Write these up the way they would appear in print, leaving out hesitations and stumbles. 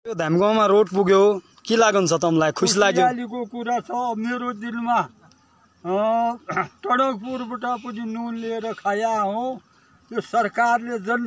यो धामगाउँमा रोड पुग्यो के लागन्छ तमलाई? खुसी लाग्यो? खुसीयालीको कुरा छ मेरो दिलमा। टडकपुरबाट पनि नुन लिएर खाया हो। यो सरकारले जन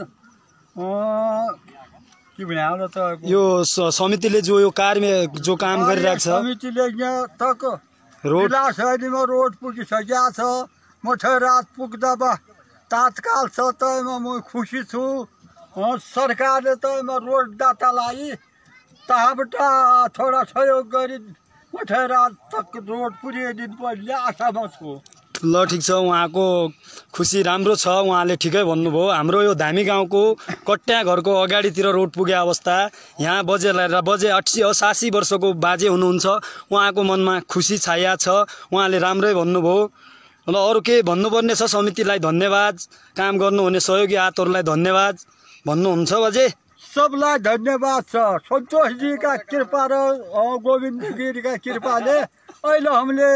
के भने होला त यो समितिले जो काम गरिरहेको छ, समितिले यहाँ तक रोड शैलीमा रोड पुगिसकेको छ। मठरात पुग्दा तात्काल छ त म खुसी छु। सरकारले त रोड दातालाई तहाँबाट थोडा सहयोग गरी मठरात तक रोड पुर्याइदिनु पर्ने आशामा छु। ल ठिक छ, उहाँको खुसी राम्रो छ। उहाँले ठिकै भन्नुभयो। हाम्रो यो धामी गाउँको कट्या घरको अगाडितिर रोड पुगे अवस्था, यहाँ बजे 80 वर्षको बाजे हुनुहुन्छ, उहाँको मनमा खुसी छाया छ। उहाँले राम्रै भन्नुभयो। ल अरू के भन्नुपर्ने छ? समितिलाई धन्यवाद, काम गर्नुहुने सहयोगी हातहरूलाई धन्यवाद भन्नुहुन्छ बाजे? सबलाई धन्यवाद छ। सन्तोषजीका कृपा र गोविन्द गिरीका कृपाले अहिले हामीले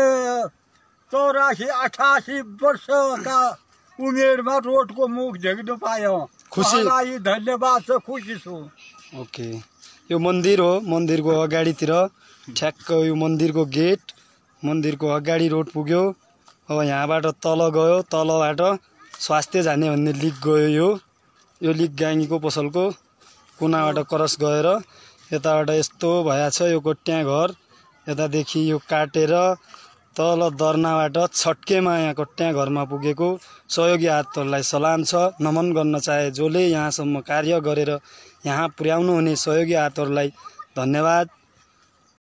84-88 वर्षका उमेरमा रोडको मुख देख्न पायौँ। खुसीलाई धन्यवाद छ, खुसी छु। ओके, यो मन्दिर हो। मन्दिरको अगाडितिर ठ्याक्क यो मन्दिरको गेट, मन्दिरको अगाडि रोड पुग्यो। अब यहाँबाट तल गयो, तलबाट स्वास्थ्य जाने भन्ने लिक गयो। यो लिक गाङ्गीको पसलको कुनाबाट क्रस गएर यताबाट यस्तो भएछ। यो कट्या घर यतादेखि यो काटेर तल दर्नाबाट छट्केमा यहाँ कट्या घरमा पुगेको सहयोगी हातहरूलाई सलाम छ, नमन गर्न चाहे। जसले यहाँसम्म कार्य गरेर यहाँ पुर्याउनु हुने सहयोगी हातहरूलाई धन्यवाद।